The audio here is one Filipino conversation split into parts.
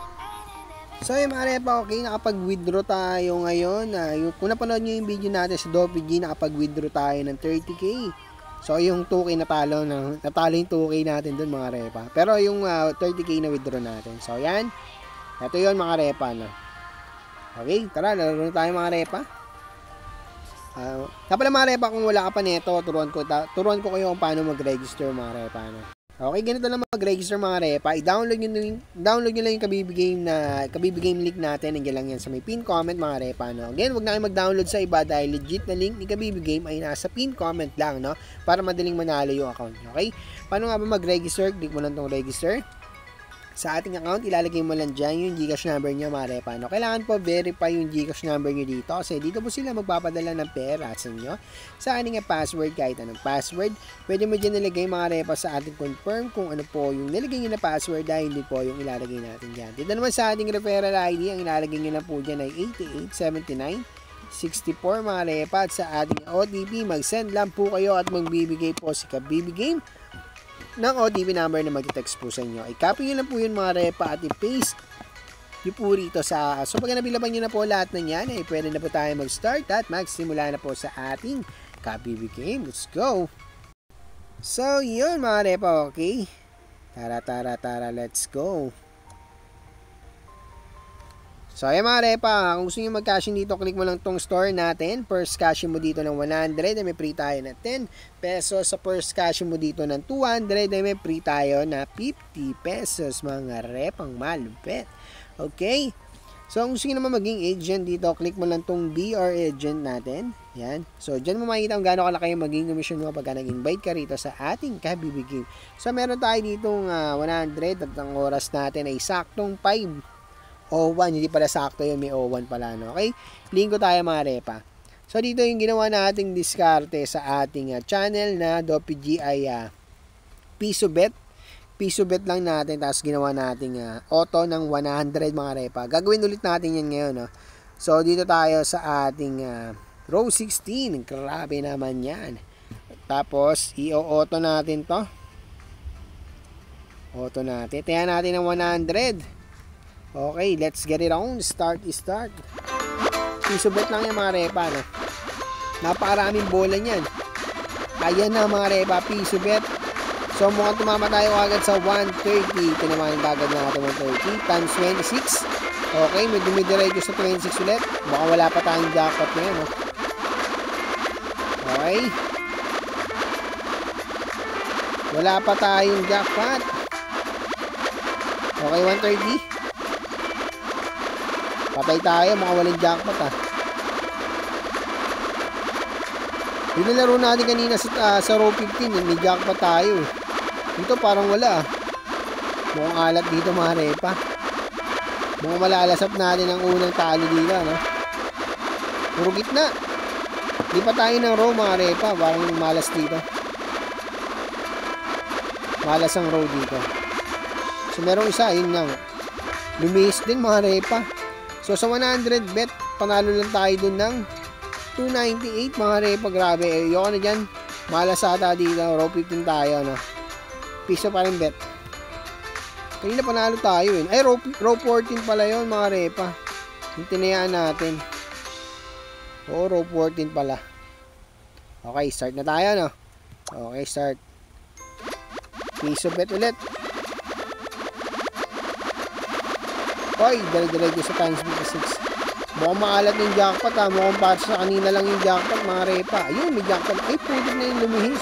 So yung mga repa, okay, nakapag-withdraw tayo ngayon. Kung napanood nyo yung video natin sa DoPG, nakapag-withdraw tayo ng 30k. So yung 2k natalo yung 2k natin dun mga repa. Pero yung 30k na withdraw natin. So yan, ito yun mga repa, no? Okay, tara, laro na tayo mga repa. Kapala mga repa, kung wala ka pa nito, turuan ko kayo kung paano mag-register mga repa, no? Okay, ganito lang mag-register mga repa. I-download nyo lang yung kabibigame link natin. Nandiyan lang yan sa may pin comment mga repa, no? Again, wag na kayo mag-download sa iba dahil legit na link ni Kabibigame ay nasa pin comment lang, no? Para madaling manalo yung account nyo, okay? Paano nga ba mag-register? Click mo lang tong register. Sa ating account, ilalagay mo lang dyan yung Gcash number nyo mga repa, no? Kailangan po verify yung Gcash number nyo dito kasi dito po sila magpapadala ng pera sa inyo. Sa ating password, kahit anong password, pwede mo dyan nilagay mga repa sa ating confirm kung ano po yung nilagay nyo na password dahil hindi po yung ilalagay natin dyan. Dito naman sa ating referral ID, ang ilalagay nyo na po dyan ay 887964 mga repa at sa ating OTP, mag-send lang po kayo at magbibigay po si Kabibigame ng OTP number na mag-text po sa inyo. I-copy nyo lang po yun mga repa at i-paste nyo po rito sa... So pag nabilaban nyo na po lahat ng yan, ay pwede na po tayo mag-start at magsimula na po sa ating Kabibigame. Let's go! So yun mga repa, okay? Tara, let's go! So ayan mga repa, kung gusto nyo mag-cash dito, click mo lang tong store natin. First cash mo dito ng 100, ay may free tayo na 10 pesos. Sa first cash mo dito ng 200, ay may free tayo na 50 pesos mga repang malupit. Okay? So kung gusto nyo naman maging agent dito, click mo lang tong BR agent natin. Yan. So dyan mo makikita kung gaano kalaki yung maging commission mo pagka nag-invite ka rito sa ating Kabibigame. So meron tayo ditong 100 at ang oras natin ay saktong 5:01, hindi pala sakto yun, may 01 pala, no? Okay? Linggo tayo mga repa. So dito yung ginawa nating diskarte sa ating channel na DoPG ay piso bet. Piso bet lang natin, tapos ginawa nating auto ng 100 mga repa. Gagawin ulit natin yan ngayon, no? So dito tayo sa ating row 16. Grabe naman yan. Tapos i-auto natin to. Auto natin. Tiyan natin ng 100. Okay, let's get it on. Start. Piso bet lang yan mga repa, no? Napakaraming bola niyan. Ayan na mga repa, piso bet. So mukhang tumama tayo agad sa 130. Tinamaan agad na natin 130 times 26. Okay, may dumidiretso sa 26 ulit. Baka wala pa tayong jackpot na yan, no? Okay. Wala pa tayong jackpot. Okay, 130. Patay tayo, mga walang jackpot Yung nilaro natin kanina sa row 15, may jackpot tayo. Dito parang wala Mukhang alat dito mga repa. Mukhang malalasap natin ang unang talo dito, no? Puro gitna. Di pa tayo ng row mga repa, parang malas dito. Malas ang row dito. So merong isa, yun lang. Lumihis din mga repa. So sa 100 bet, panalo lang tayo dun ng 298 mga repa. Grabe, ayoko na dyan. Malasata dito, row 15 tayo, no? Piso pa rin bet. Kanina panalo tayo eh. Ay, row 14 pala yun mga repa. Yung tinayaan natin. Oo, row 14 pala. Okay, start na tayo, no? Okay, start. Piso bet ulit. Hoy, dali-dali sa times 56. Mukhang maalat yung jackpot Mukhang para sa kanina lang yung jackpot mga repa. Ayun, may jackpot. Ay, putik na yung lumihis.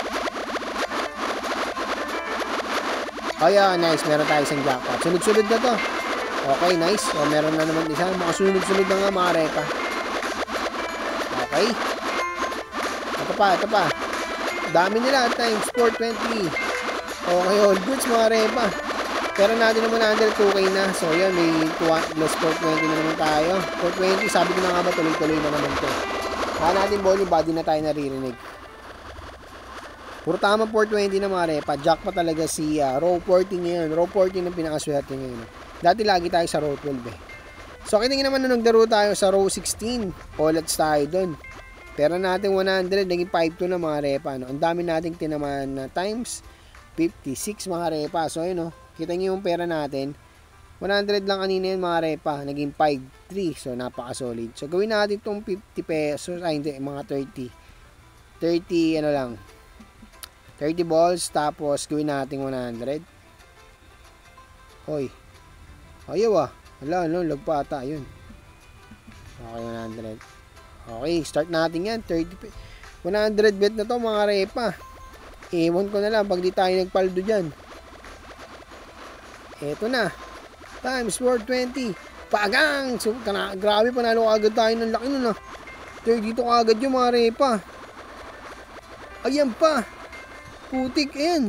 Kaya, nice. Meron tayo isang jackpot. Sunod-sunod na to. Okay, nice. O, meron na naman isa. Mga sunod-sunod na nga mga repa. Okay. Ito pa. Dami nila. Times 420. Okay, all goods mga repa. Pero natin naman under 2k na. So yan, may plus 420 na naman tayo. 420, sabi ko na nga ba tuloy-tuloy na naman to. Baka natin volume body na tayo naririnig. Puro tama 420 na mga repa. Jack pa talaga si row 14 ngayon. Row 14 ang pinakaswerte ngayon. Dati lagi tayo sa row 12 eh. So kita nyo naman nung nagdaro tayo sa row 16. Polats tayo dun. Pero natin 100, naging 5-2 na mga repa. No? Ang dami nating tinamaan na times 56 mga repa. So yun, no? Kita nyo yung pera natin. 100 lang kanina yun mga repa. Naging 5.3. So, napaka-solid. So, gawin natin itong 50 pesos. Ay, hindi. Mga 30. 30, ano lang. 30 balls. Tapos, gawin natin 100. Hoy. Ayaw ah. Wala, no? Lagpa ata. Yun. Okay, 100. Okay, start natin yan. 100 bet na to mga repa. Ewan ko na lang pag di tayo nagpaldo dyan. Eto na. Times 420. Pagang! So, grabe, panalo agad tayo ng laki nun ah. Dito agad yung mga repa. Ayan pa. Putik, ayan.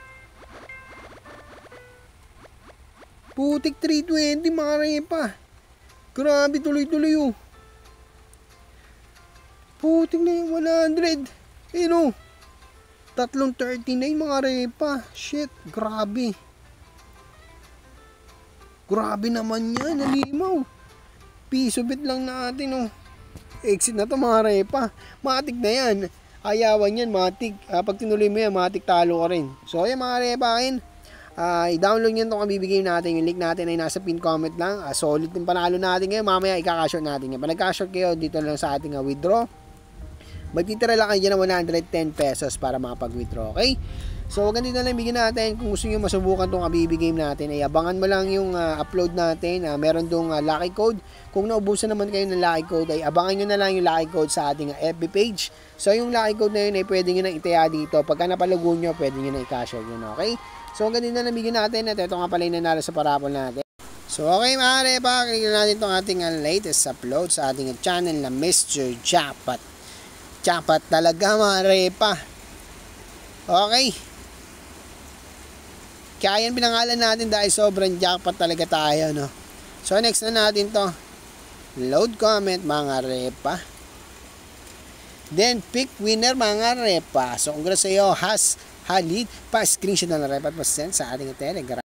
Putik 320 mga repa. Grabe, tuloy-tuloy oh. Putik na yung 100. Ayun o. 339 mga repa. Shit, grabe. Grabe naman yan, nalimaw. Piso bit lang natin o. Exit na to mga repa. Matik na yan. Ayawan yan, matik. Pag tinuloy mo yan, matik talo ka rin. So ayan mga repa, i-download nyo itong kabibigay natin. Yung link natin ay nasa pin comment lang. Solid yung panalo natin ngayon. Mamaya ikakashort natin yan. Pag nagkashort kayo, dito lang sa ating withdraw. Magtitira lang kayo ng 110 pesos para makapag-withdraw, okay? So, ganito na lang bigyan natin. Kung gusto nyo masubukan itong kabibigay natin, ay abangan mo lang yung upload natin. Meron dong lucky code. Kung naubusan naman kayo ng lucky code, ay abangan nyo na lang yung lucky code sa ating FB page. So, yung lucky code na yun ay pwede nyo na itaya dito. Pagka napalago nyo, pwede nyo na i-cash out yun, okay? So, ganito na lang bigyan natin. At ito nga pala yung nanalo sa parapol natin. So, okay mga repa, kailan natin itong ating latest upload sa ating channel na Mr. Jackpot. Jackpot talaga mga repa. Okay. Kaya yan pinangalan natin dahil sobrang jackpot talaga tayo, no? So, next na natin to. Load comment mga repa. Then, pick winner mga repa. So, congrats sa iyo, Halid. Pa-screenshot na repa at pa-send sa ating Telegram.